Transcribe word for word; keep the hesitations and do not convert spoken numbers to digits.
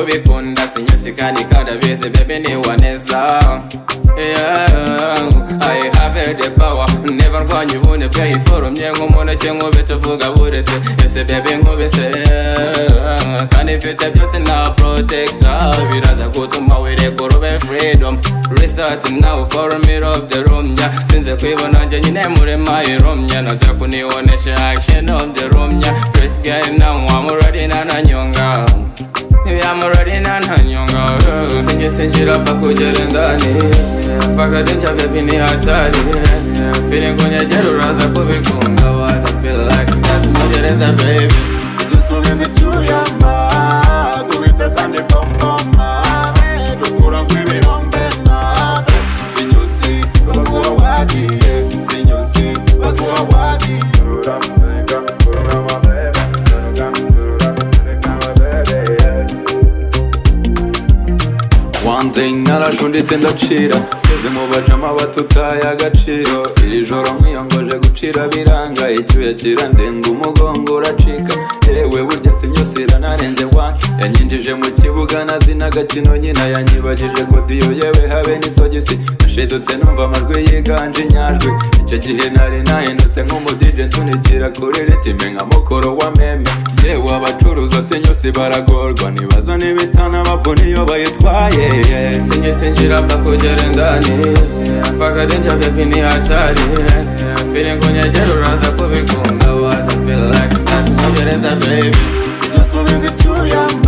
kubikunda sinyusi kandi kadabizi baby ni waneza. Yeah, I have the power. Never gone you wanna play for me. I'm gonna change over to Fuga Wooded. Yes, baby, move it. Can if you tap just now protector. We as I go to my way, they go over freedom. Restarting now for a mirror of the room. Yeah, since the quiver on your name, we're in my room. Yeah, not a funny one action of the room. Yeah, pretty guy now, I'm already not a young girl. I'm already not a young girl. Send you send you up a good and Faka denja baby ni hatari. Feeling kwenye jeru raza kubikunga. What I feel like that mojereza baby. Sijusubizi chuyama Kubita sande pompoma Tukura kwibirombe Sinyusi Bakuwa wadi Sinyusi Bakuwa wadi One thing narashunditse ndacira Ngeze mu bajama batutaye agaciro Iri joro nkiyongoje gucira biranga Icyuya kirandenga umugongo uracika Yewe burya sinyusira narenze one Yanyinjije mu kibuga nazi n'agakino nyina Yanyibagije godiyo yewe habe n'isogisi Nashidutse numva amajwi yiganje inyajwi Icyo gihe nari nahindutse nk'umudije nsunikira kuri ritime nka mukoro wa meme Yewe abacuruza sinyusi baragorwa Nibaza n'ibitana bavuna iyo bayitwaye Sinye sinjira pa kugera ndani Faka denja baby ni hatari. Feeling kwenye jeru raza kubikunga. What I feel like that mojereza baby. Sijusubizi chuyama